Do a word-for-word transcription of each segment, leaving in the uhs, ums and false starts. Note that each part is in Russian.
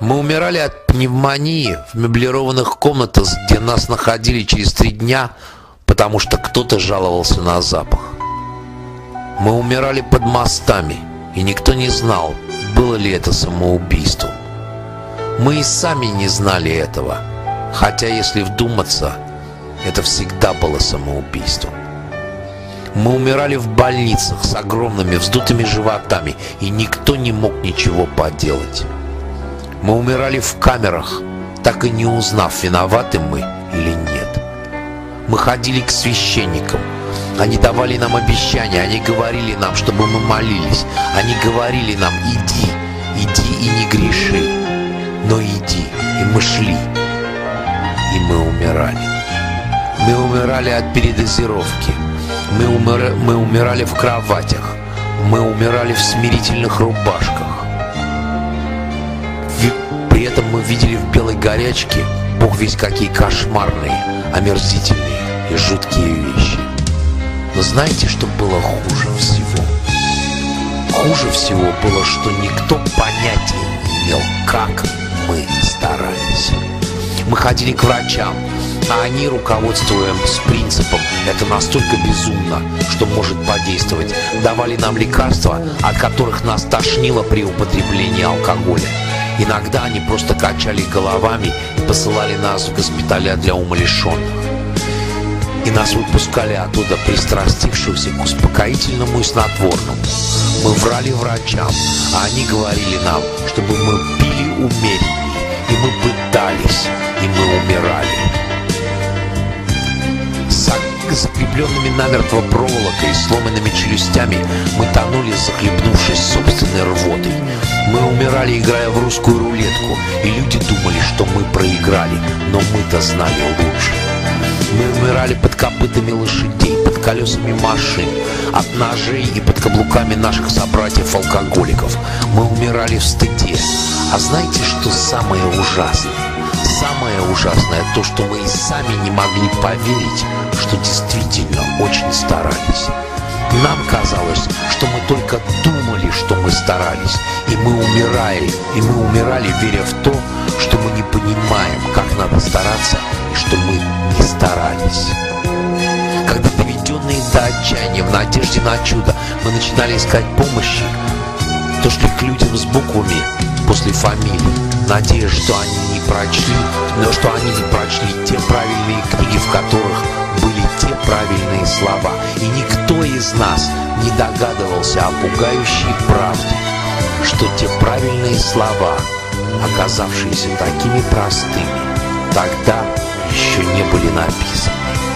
Мы умирали от пневмонии в меблированных комнатах, где нас находили через три дня, потому что кто-то жаловался на запах. Мы умирали под мостами, и никто не знал, было ли это самоубийством. Мы и сами не знали этого, хотя, если вдуматься, это всегда было самоубийством. Мы умирали в больницах с огромными вздутыми животами, и никто не мог ничего поделать. Мы умирали в камерах, так и не узнав, виноваты мы или нет. Мы ходили к священникам. Они давали нам обещания, они говорили нам, чтобы мы молились. Они говорили нам: иди, иди и не греши. Но иди, и мы шли, и мы умирали. Мы умирали от передозировки. Мы, умира... мы умирали в кроватях. Мы умирали в смирительных рубашках. При этом мы видели в белой горячке бог весть какие кошмарные, омерзительные и жуткие вещи. Но знаете, что было хуже всего? Хуже всего было, что никто понятия не имел, как мы старались. Мы ходили к врачам, а они, руководствуясь принципом «это настолько безумно, что может подействовать», давали нам лекарства, от которых нас тошнило при употреблении алкоголя. Иногда они просто качали головами и посылали нас в госпиталя для умалишенных. И нас выпускали оттуда, пристрастившихся к успокоительному и снотворному. Мы врали врачам, а они говорили нам, чтобы мы пили умереннее. И мы пытались, и мы умирали. С закрепленными намертво проволокой и сломанными челюстями мы тонули, захлебнувшись собственной рвотой. Мы умирали, играя в русскую рулетку, и люди думали, что мы проиграли, но мы-то знали лучше. Мы умирали под копытами лошадей, под колесами машин, от ножей и под каблуками наших собратьев-алкоголиков. Мы умирали в стыде. А знаете, что самое ужасное? Самое ужасное то, что мы и сами не могли поверить, что действительно очень старались. Нам казалось, что мы только думали, что мы старались, и мы умирали, и мы умирали, веря в то, что мы не понимаем, как надо стараться, и что мы не старались. Когда, доведенные до отчаяния в надежде на чудо, мы начинали искать помощи, то шли к людям с буквами после фамилий, надеясь, что они не прочли, но что они не прочли те правильные книги, в которых были те правильные слова. И никто из нас не догадывался о пугающей правде, что те правильные слова, оказавшиеся такими простыми, тогда еще не были написаны.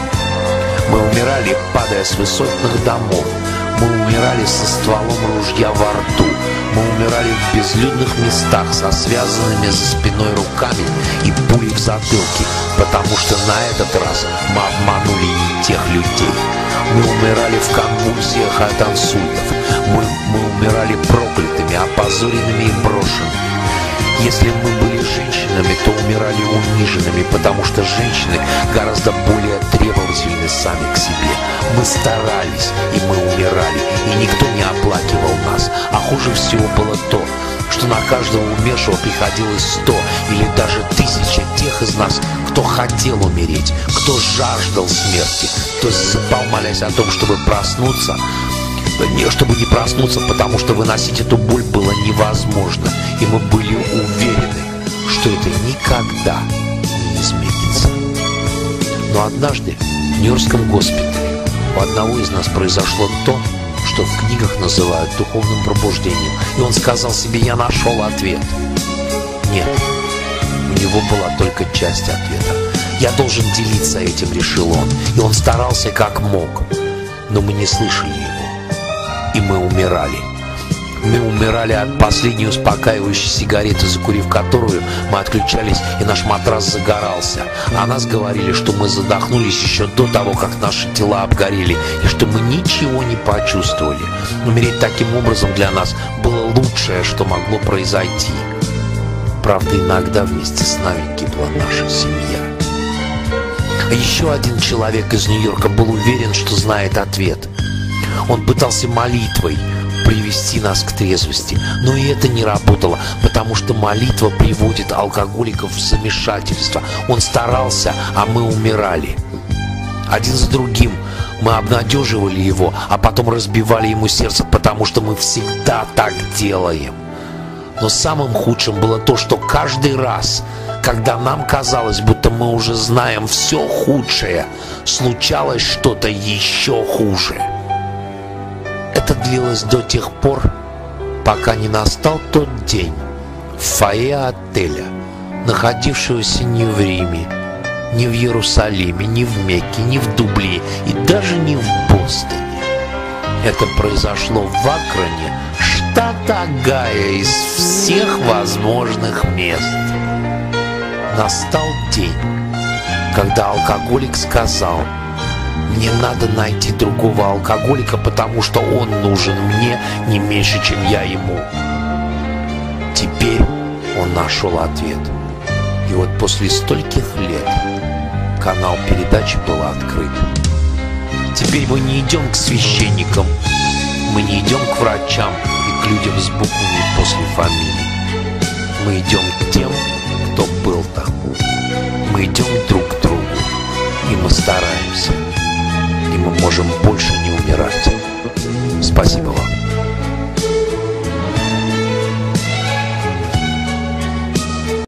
Мы умирали, падая с высотных домов. Мы умирали со стволом ружья во рту. Мы умирали в безлюдных местах со связанными за спиной руками и пулей в затылке, потому что на этот раз мы обманули не тех людей. Мы умирали в конвульсиях от инсультов. Мы, мы умирали проклятыми, опозоренными и брошенными. Если мы были женщинами, то умирали униженными, потому что женщины гораздо более требовательны сами к себе. Мы старались, и мы умирали, и никто не оплакивал нас. А хуже всего было то, что на каждого умершего приходилось сто или даже тысяча тех из нас, кто хотел умереть, кто жаждал смерти, кто засыпал, молясь о том, чтобы проснуться, не, чтобы не проснуться, потому что выносить эту боль было невозможно. И мы были уверены, что это никогда не изменится. Но однажды в Нью-Йоркском госпитале у одного из нас произошло то, что в книгах называют духовным пробуждением. И он сказал себе: я нашел ответ. Нет, у него была только часть ответа. Я должен делиться этим, решил он. И он старался как мог. Но мы не слышали его. И мы умирали. Мы умирали от последней успокаивающей сигареты, закурив которую, мы отключались, и наш матрас загорался. О нас говорили, что мы задохнулись еще до того, как наши тела обгорели, и что мы ничего не почувствовали. Умереть таким образом для нас было лучшее, что могло произойти. Правда, иногда вместе с нами гибла наша семья. А еще один человек из Нью-Йорка был уверен, что знает ответ. Он пытался молитвой привести нас к трезвости. Но и это не работало, потому что молитва приводит алкоголиков в замешательство. Он старался, а мы умирали. Один за другим мы обнадеживали его, а потом разбивали ему сердце, потому что мы всегда так делаем. Но самым худшим было то, что каждый раз, когда нам казалось, будто мы уже знаем все худшее, случалось что-то еще хуже. Это длилось до тех пор, пока не настал тот день в фойе отеля, находившегося не в Риме, не в Иерусалиме, не в Мекке, не в Дублине и даже не в Бостоне. Это произошло в Акроне, штат Огайо, из всех возможных мест. Настал день, когда алкоголик сказал: «Мне надо найти другого алкоголика, потому что он нужен мне не меньше, чем я ему». Теперь он нашел ответ. И вот после стольких лет канал передачи был открыт. Теперь мы не идем к священникам, мы не идем к врачам и к людям с буквами после фамилии. Мы идем к тем, кто был там. Мы идем друг к другу, и мы стараемся, и мы можем больше не умирать.